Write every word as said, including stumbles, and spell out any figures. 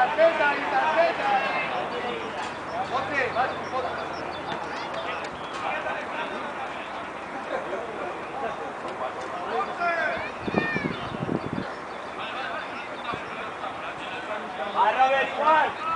tarjeta, y tarjeta. Bote, vas, bote. ¡A Robert igual!